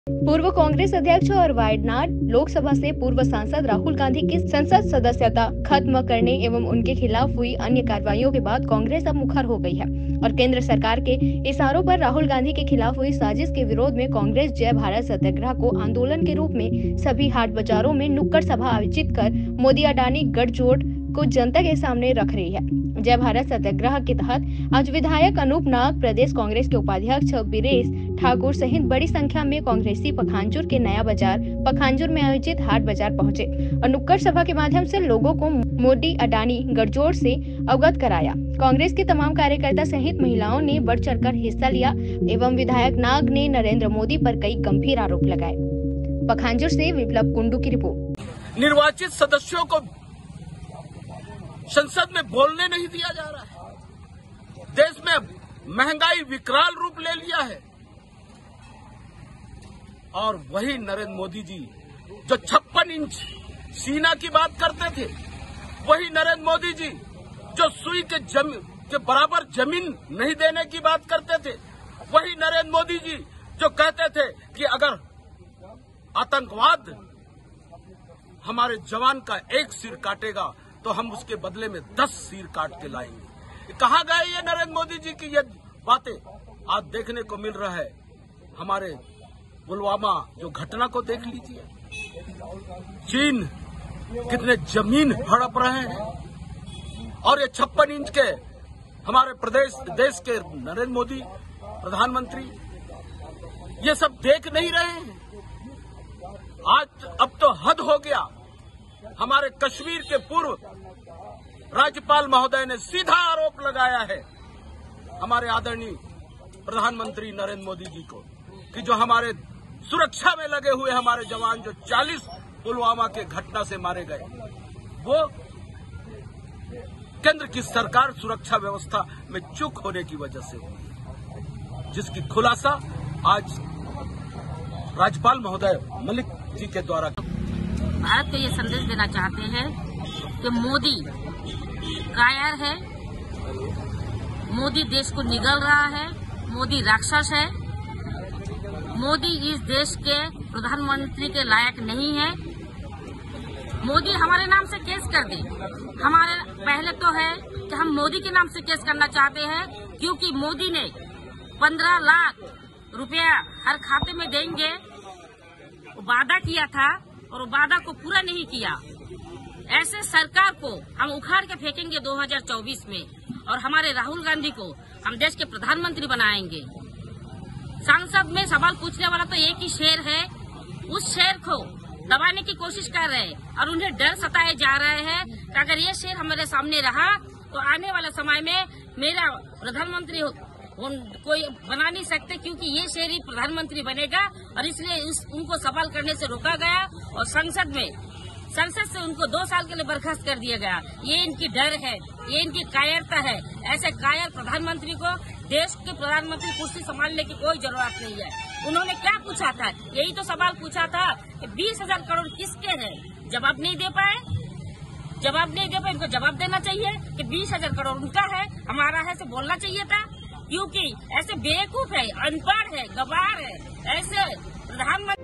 पूर्व कांग्रेस अध्यक्ष और वायनाड लोकसभा से पूर्व सांसद राहुल गांधी की संसद सदस्यता खत्म करने एवं उनके खिलाफ हुई अन्य कार्रवाइयों के बाद कांग्रेस अब मुखर हो गई है और केंद्र सरकार के इशारों पर राहुल गांधी के खिलाफ हुई साजिश के विरोध में कांग्रेस जय भारत सत्याग्रह को आंदोलन के रूप में सभी हाट बाजारों में नुक्कड़ सभा आयोजित कर मोदी अडानी गठजोड़ को जनता के सामने रख रही है। जय भारत सत्याग्रह के तहत आज विधायक अनूप नाग, प्रदेश कांग्रेस के उपाध्यक्ष बीरेश ठाकुर सहित बड़ी संख्या में कांग्रेसी पखांजूर के नया बाजार पखांजूर में आयोजित हाट बाजार पहुंचे और नुक्कड़ सभा के माध्यम से लोगों को मोदी अडानी गठजोड़ से अवगत कराया। कांग्रेस के तमाम कार्यकर्ता सहित महिलाओं ने बढ़ चढ़कर हिस्सा लिया एवं विधायक नाग ने नरेंद्र मोदी पर कई गंभीर आरोप लगाए। पखांजूर से विप्लव कुंडू की रिपोर्ट। निर्वाचित सदस्यों को संसद में बोलने नहीं दिया जा रहा है। देश में महंगाई विकराल रूप ले लिया है और वही नरेंद्र मोदी जी जो 56 इंच सीना की बात करते थे, वही नरेंद्र मोदी जी जो सुई के बराबर जमीन नहीं देने की बात करते थे, वही नरेंद्र मोदी जी जो कहते थे कि अगर आतंकवाद हमारे जवान का एक सिर काटेगा तो हम उसके बदले में 10 सिर काट के लाएंगे। कहाँ गए ये नरेंद्र मोदी जी की ये बातें? आज देखने को मिल रहा है। हमारे पुलवामा जो घटना को देख लीजिए, चीन कितने जमीन हड़प रहे हैं और ये 56 इंच के हमारे देश के नरेंद्र मोदी प्रधानमंत्री ये सब देख नहीं रहे हैं। आज अब तो हद हो गया। हमारे कश्मीर के पूर्व राज्यपाल महोदय ने सीधा आरोप लगाया है हमारे आदरणीय प्रधानमंत्री नरेंद्र मोदी जी को कि जो हमारे सुरक्षा में लगे हुए हमारे जवान जो 40 पुलवामा के घटना से मारे गए, वो केंद्र की सरकार सुरक्षा व्यवस्था में चूक होने की वजह से हुई, जिसकी खुलासा आज राज्यपाल महोदय मलिक जी के द्वारा। भारत को ये संदेश देना चाहते हैं कि मोदी कायर है, मोदी देश को निगल रहा है, मोदी राक्षस है, मोदी इस देश के प्रधानमंत्री के लायक नहीं है। मोदी हमारे नाम से केस कर दे। हमारे पहले तो है कि हम मोदी के नाम से केस करना चाहते हैं, क्योंकि मोदी ने 15 लाख रुपया हर खाते में देंगे वादा किया था और वादा को पूरा नहीं किया। ऐसे सरकार को हम उखाड़ के फेंकेंगे 2024 में और हमारे राहुल गांधी को हम देश के प्रधानमंत्री बनाएंगे। संसद में सवाल पूछने वाला तो एक ही शेर है, उस शेर को दबाने की कोशिश कर रहे हैं और उन्हें डर सताए जा रहे हैं कि अगर ये शेर हमारे सामने रहा तो आने वाले समय में मेरा प्रधानमंत्री कोई बना नहीं सकते, क्योंकि ये शेर ही प्रधानमंत्री बनेगा और इसलिए उनको सवाल करने से रोका गया और संसद से उनको 2 साल के लिए बर्खास्त कर दिया गया। ये इनकी डर है, ये इनकी कायरता है। ऐसे कायर प्रधानमंत्री को देश के प्रधानमंत्री कुर्सी संभालने की कोई जरूरत नहीं है। उन्होंने क्या पूछा था? यही तो सवाल पूछा था कि 20,000 करोड़ किसके हैं? जवाब नहीं दे पाए। इनको जवाब देना चाहिए कि 20,000 करोड़ उनका है, हमारा है, से बोलना चाहिए था। क्योंकि ऐसे बेवकूफ है, अनपढ़ है, गवार है, ऐसे प्रधानमंत्री